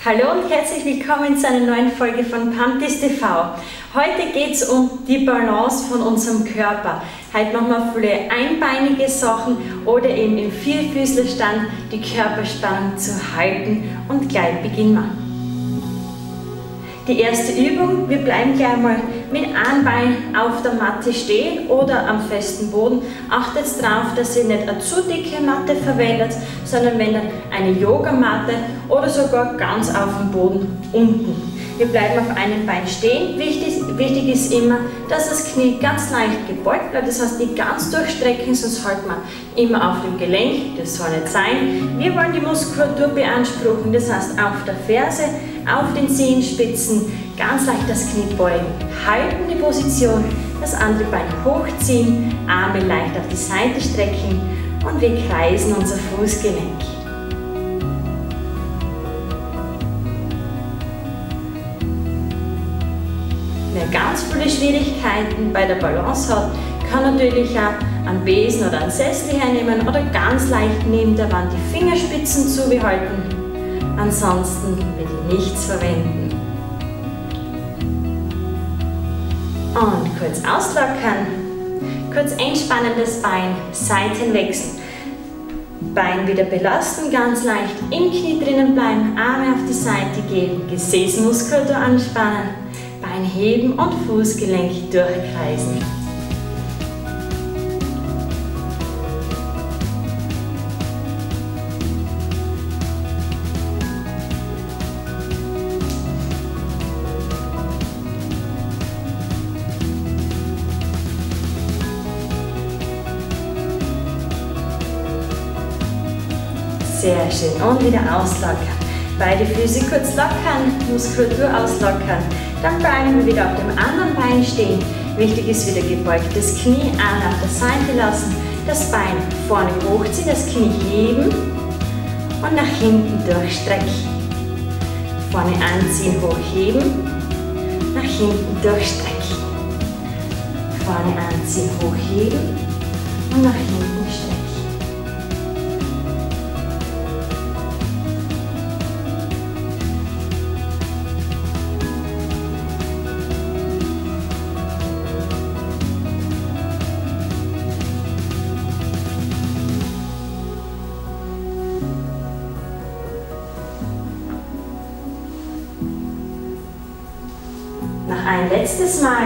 Hallo und herzlich willkommen zu einer neuen Folge von Pumptis TV. Heute geht es um die Balance von unserem Körper. Heute machen wir viele einbeinige Sachen oder eben im Vierfüßlerstand die Körperspannung zu halten und gleich beginnen wir. Die erste Übung, wir bleiben gleich mal mit einem Bein auf der Matte stehen oder am festen Boden. Achtet darauf, dass ihr nicht eine zu dicke Matte verwendet, sondern wenn ihr eine Yogamatte oder sogar ganz auf dem Boden unten. Wir bleiben auf einem Bein stehen. Wichtig ist immer, dass das Knie ganz leicht gebeugt bleibt, das heißt nicht ganz durchstrecken, sonst halten wir immer auf dem Gelenk, das soll nicht sein. Wir wollen die Muskulatur beanspruchen, das heißt auf der Ferse, auf den Zehenspitzen, ganz leicht das Knie beugen, halten die Position, das andere Bein hochziehen, Arme leicht auf die Seite strecken und wir kreisen unser Fußgelenk. Wer ganz viele Schwierigkeiten bei der Balance hat, kann natürlich auch einen Besen oder einen Sessel hernehmen oder ganz leicht neben der Wand die Fingerspitzen zubehalten. Ansonsten will ich nichts verwenden. Und kurz auslockern, kurz entspannen das Bein, Seiten wechseln. Bein wieder belasten, ganz leicht im Knie drinnen bleiben, Arme auf die Seite geben, Gesäßmuskulatur anspannen, Bein heben und Fußgelenk durchkreisen. Sehr schön. Und wieder auslockern. Beide Füße kurz lockern, Muskulatur auslockern. Dann bleiben wir wieder auf dem anderen Bein stehen. Wichtig ist wieder gebeugtes Knie, Arme auf der Seite lassen, das Bein vorne hochziehen, das Knie heben und nach hinten durchstrecken. Vorne anziehen, hochheben, nach hinten durchstrecken. Vorne anziehen, hochheben und nach hinten strecken. Noch ein letztes Mal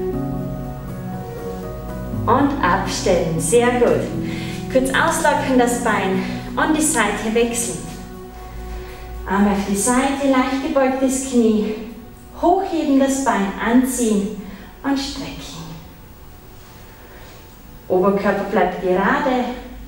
und abstellen. Sehr gut. Kurz auslockern das Bein und die Seite wechseln. Arme auf die Seite, leicht gebeugtes Knie. Hochheben das Bein, anziehen und strecken. Oberkörper bleibt gerade.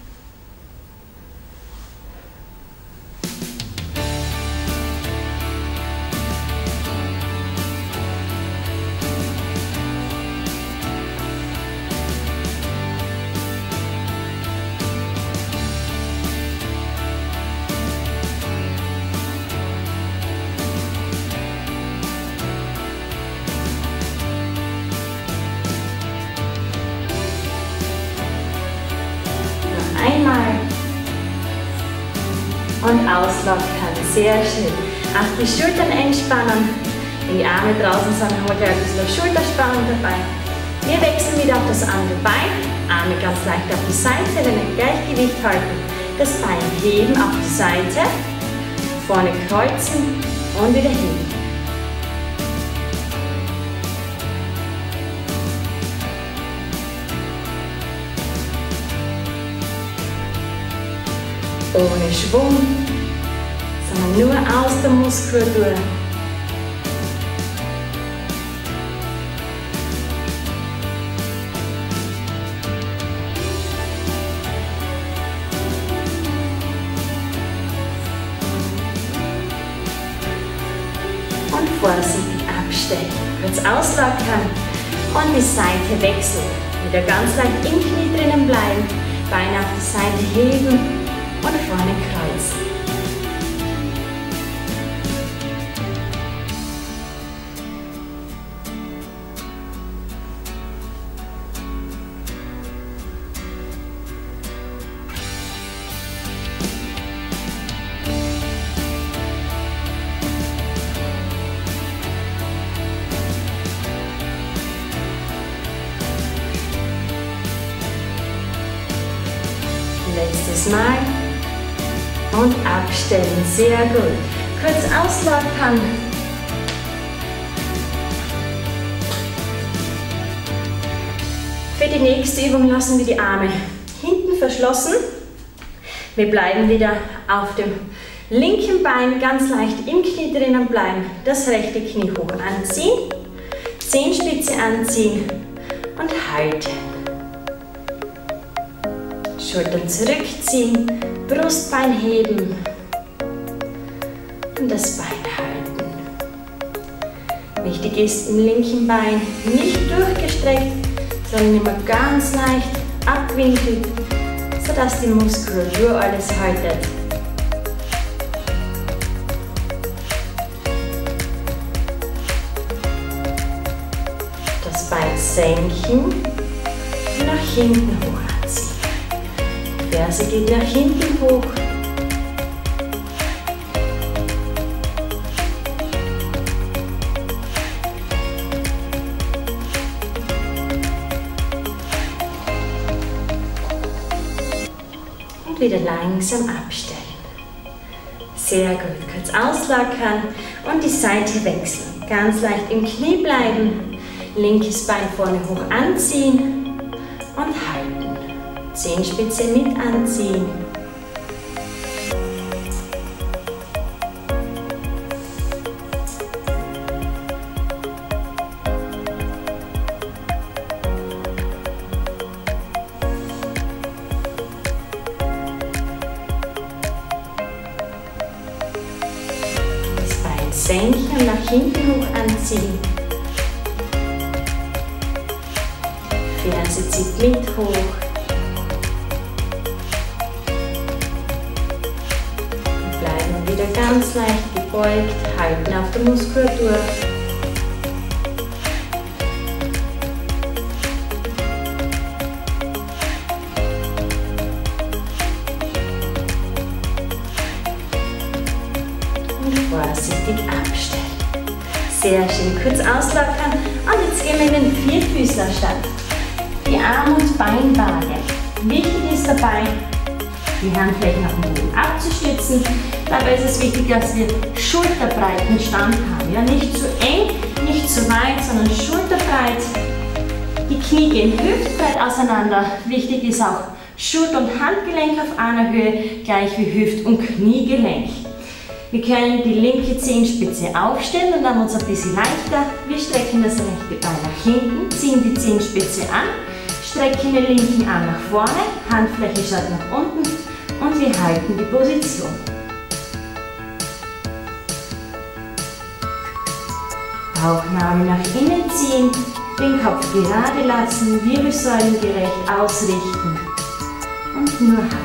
Einmal und auslockern. Sehr schön. Auch die Schultern entspannen. Wenn die Arme draußen sind, haben wir gleich ein bisschen Schulterspannung dabei. Wir wechseln wieder auf das andere Bein. Arme ganz leicht auf die Seite, wenn wir Gleichgewicht halten. Das Bein heben auf die Seite. Vorne kreuzen und wieder heben. Ohne Schwung, sondern nur aus der Muskulatur. Und vorsichtig abstellen. Kurz auslockern und die Seite wechseln. Wieder ganz leicht im Knie drinnen bleiben, Beine auf die Seite heben und vorne kreuzen. Zweites Mal. Und abstellen. Sehr gut. Kurz auslockern. Für die nächste Übung lassen wir die Arme hinten verschlossen. Wir bleiben wieder auf dem linken Bein ganz leicht im Knie drinnen bleiben. Das rechte Knie hoch anziehen. Zehenspitze anziehen und halten. Schultern zurückziehen, Brustbein heben und das Bein halten. Wichtig ist im linken Bein nicht durchgestreckt, sondern immer ganz leicht abwinkeln, sodass die Muskulatur alles haltet. Das Bein senken und nach hinten hoch anziehen. Die Ferse geht nach hinten hoch. Und wieder langsam abstellen. Sehr gut. Kurz auslockern und die Seite wechseln. Ganz leicht im Knie bleiben. Linkes Bein vorne hoch anziehen und halten. Zehenspitze mit anziehen. Das Bein senken und nach hinten hoch anziehen. Ferse zieht mit hoch. Und bleiben wieder ganz leicht gebeugt, halten auf der Muskulatur. Und vorsichtig abstellen. Sehr schön, kurz auslockern. Und jetzt gehen wir in den Vierfüßlerstand. Die Arm- und Beinwaage. Wichtig ist dabei, die Handflächen auf dem Boden abzustützen. Dabei ist es wichtig, dass wir schulterbreiten Stand haben. Ja, nicht zu eng, nicht zu weit, sondern schulterbreit. Die Knie gehen hüftbreit auseinander. Wichtig ist auch Schulter- und Handgelenk auf einer Höhe, gleich wie Hüft- und Kniegelenk. Wir können die linke Zehenspitze aufstellen und dann uns ein bisschen leichter. Wir strecken das rechte Bein nach hinten, ziehen die Zehenspitze an, strecken den linken Arm nach vorne, Handfläche schaut nach unten und wir halten die Position. Bauchnabel nach innen ziehen, den Kopf gerade lassen, wirbelsäulengerecht ausrichten und nur halten.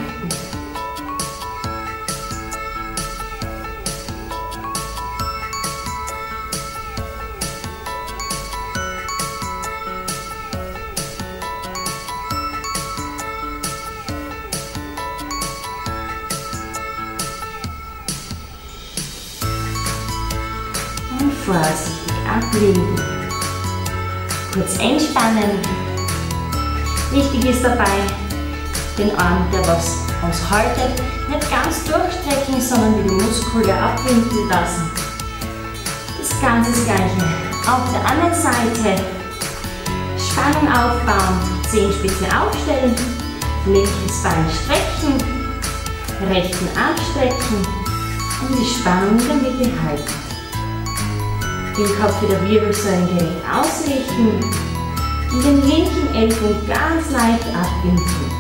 Und vorsichtig ablegen. Kurz entspannen. Wichtig ist dabei, den Arm, der was uns haltet, nicht ganz durchstrecken, sondern die Muskulatur abwinkeln lassen. Das Ganze das Gleiche. Auf der anderen Seite Spannung aufbauen, Zehenspitze aufstellen, linkes Bein strecken, rechten Arm strecken und die Spannung in der Mitte halten. Den Kopf wieder wirbelsäulengerecht ausrichten und den linken Ellbogen ganz leicht abwinkeln.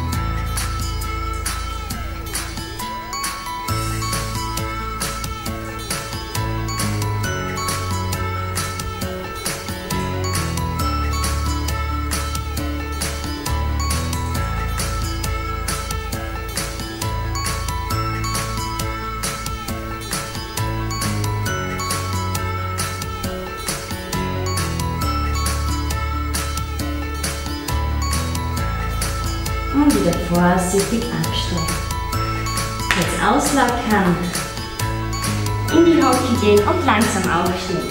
Und wieder vorsichtig abstellen. Jetzt auslockern, in die Hocke gehen und langsam aufstehen.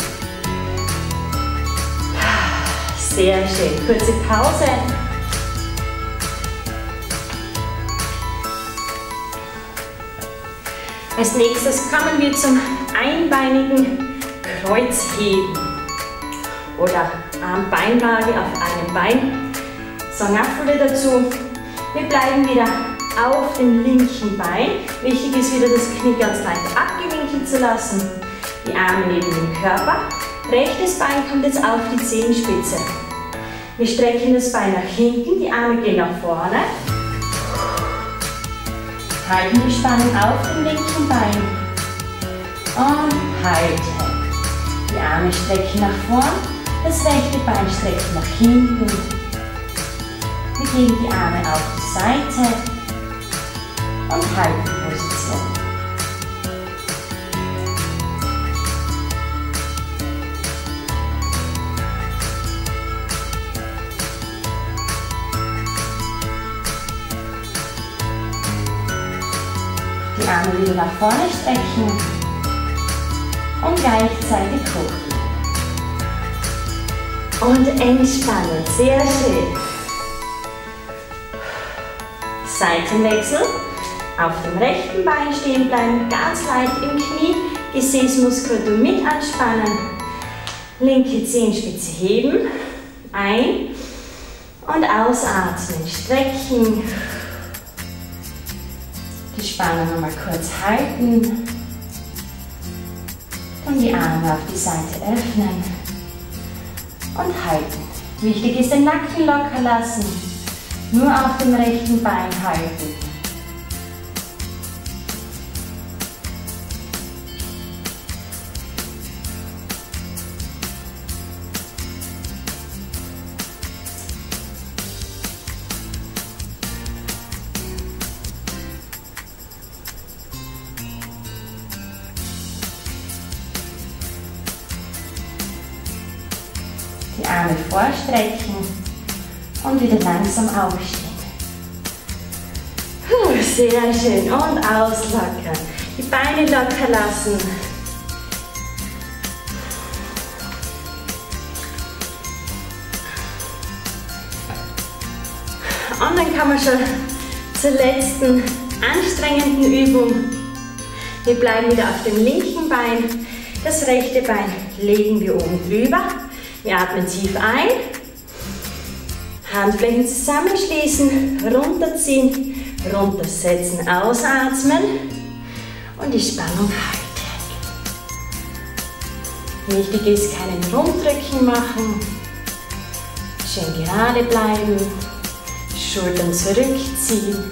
Sehr schön. Kurze Pause. Als nächstes kommen wir zum einbeinigen Kreuzheben oder Arm-Bein-Waage auf einem Bein. So, Napfel dazu. Wir bleiben wieder auf dem linken Bein. Wichtig ist wieder, das Knie ganz leicht abgewinkelt zu lassen. Die Arme neben dem Körper. Rechtes Bein kommt jetzt auf die Zehenspitze. Wir strecken das Bein nach hinten, die Arme gehen nach vorne. Halten die Spannung auf dem linken Bein. Und halten. Die Arme strecken nach vorn, das rechte Bein streckt nach hinten. Wir geben die Arme auf die Seite und halten Position. Die Arme wieder nach vorne strecken und gleichzeitig hoch. Und entspannen, sehr schön. Seitenwechsel. Auf dem rechten Bein stehen bleiben, ganz leicht im Knie, Gesäßmuskulatur mit anspannen. Linke Zehenspitze heben, ein- und ausatmen, strecken. Die Spannung nochmal kurz halten. Und die Arme auf die Seite öffnen und halten. Wichtig ist, den Nacken locker lassen. Nur auf dem rechten Bein halten. Die Arme vorstrecken und wieder langsam aufstehen. Sehr schön. Und auslockern. Die Beine locker lassen. Und dann kommen wir schon zur letzten anstrengenden Übung. Wir bleiben wieder auf dem linken Bein. Das rechte Bein legen wir oben drüber. Wir atmen tief ein. Handflächen zusammenschließen, runterziehen, runtersetzen, ausatmen und die Spannung halten. Wichtig ist, keinen Rundrücken machen, schön gerade bleiben, Schultern zurückziehen.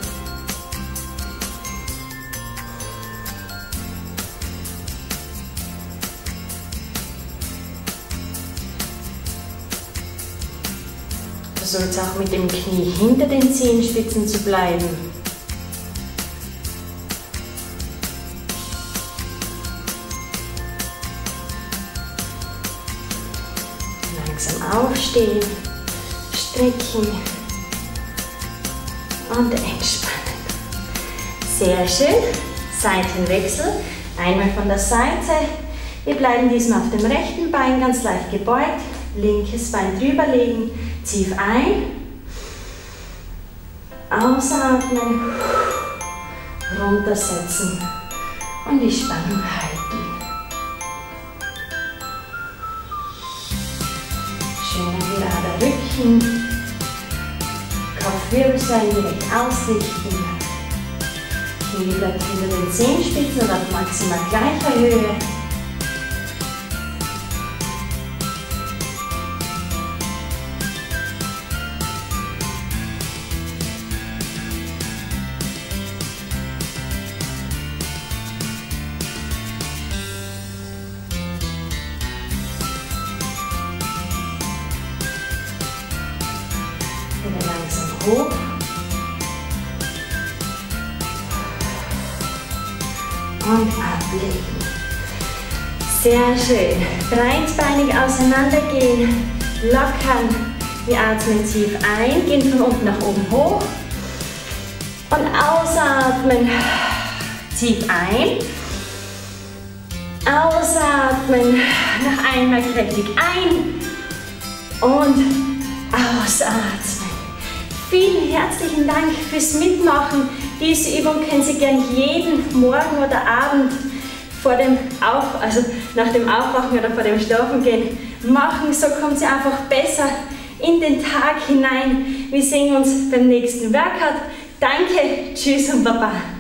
Versucht auch mit dem Knie hinter den Zehenspitzen zu bleiben. Langsam aufstehen, strecken und entspannen. Sehr schön. Seitenwechsel. Einmal von der Seite. Wir bleiben diesmal auf dem rechten Bein ganz leicht gebeugt. Linkes Bein drüber legen. Tief ein, ausatmen, runtersetzen und die Spannung halten. Schöner gerader Rücken, Kopfwirbelsäule direkt ausrichten. Knie bleibt hinter den Zehenspitzen und auf maximal gleicher Höhe. Hoch. Und ablegen. Sehr schön. Breitbeinig auseinandergehen, lockern. Wir atmen tief ein, gehen von unten nach oben hoch. Und ausatmen. Tief ein. Ausatmen. Noch einmal kräftig ein. Und ausatmen. Vielen herzlichen Dank fürs Mitmachen. Diese Übung können Sie gern jeden Morgen oder Abend nach dem Aufwachen oder vor dem Schlafengehen machen. So kommt Sie einfach besser in den Tag hinein. Wir sehen uns beim nächsten Workout. Danke, tschüss und baba.